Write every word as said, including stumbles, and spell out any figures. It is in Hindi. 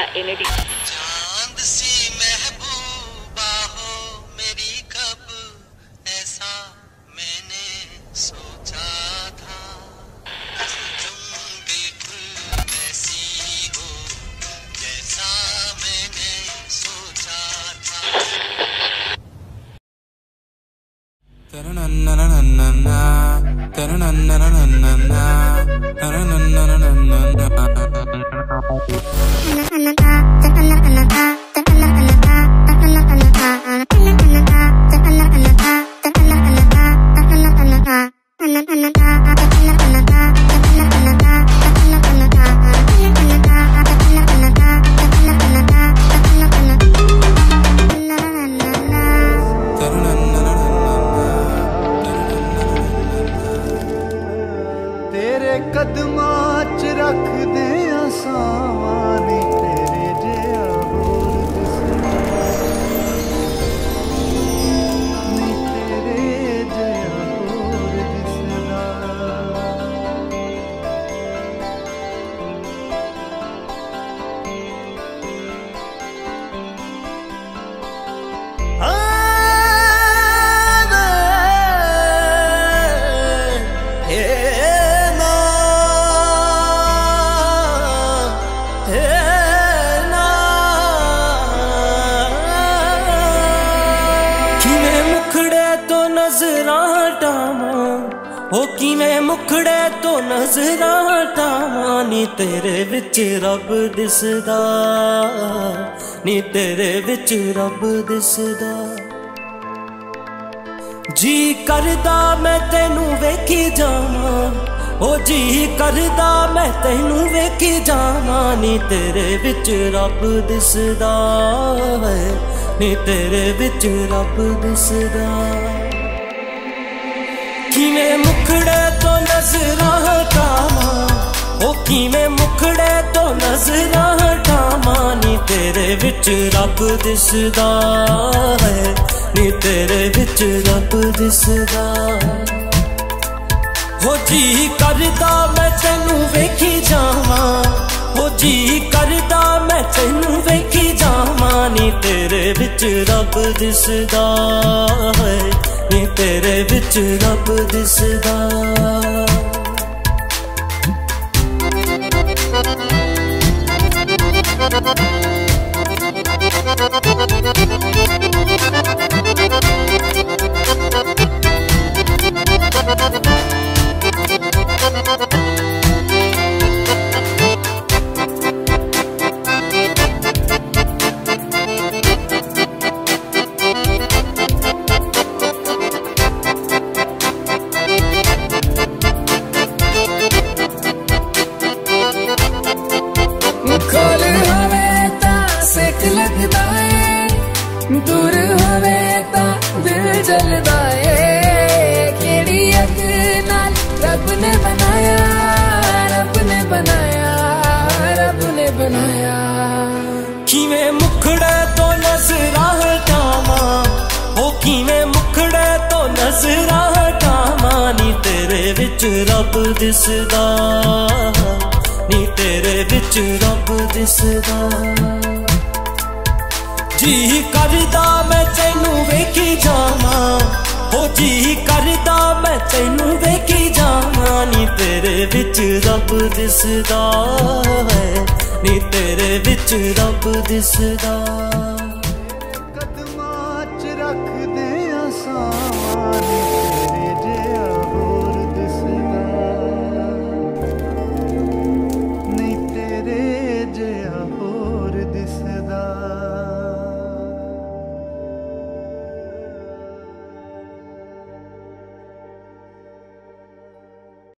एलईडी। चांद सी महबूबा हो मेरी, कब ऐसा मैंने सोचा था। तुम बिल्कुल वैसी हो जैसा मैंने सोचा था। तेरे कदमां च रख दे आसानी, तेरे जिहा होर दिसदा नहीं, तेरे जिहा होर दिसदा। हो किवें मुखड़े तो नजरां हटावां नी, तेरे विच रब दिसदा नी, तेरे विच रब दिसदा। जी करदा मैं तैनू वेखी जावां, ओ जी करदा मैं तैनू वेखी जावां नी, तेरे विच रब दिसदा नी, तेरे विच रब दिसदा। किवें मुखड़े तो नजरां हटावां, ओ किवें मुखड़े तो नजरां हटावां नी, तेरे विच रब दिसदा है नी, तेरे विच रब दिसदा। हो जी करदा मैं तैनू वेखी जावां, हो जी करदा मैं तैनू वेखी जावां नी, तेरे विच रब दिसदा है नी, तेरे विच रब दिसदा। खोल होवे ता सेक लगदा है, दूर होवे ता दिल जलदा है। केड़ी अग नाल रब ने बनाया, रब ने बनाया, रब ने बनाया। किवें मुखड़े तो नजरां हटावां, ओ किवें मुखड़े तो नजरां हटावां नी, तेरे विच रब दिसदा नी, तेरे विच रब दिसदा। जी करदा मैं तैनू वेखी जावां, ओ जी करदा मैं तैनू वेखी जावां नी, तेरे विच रब दिसदा है नी, तेरे विच रब दिसदा।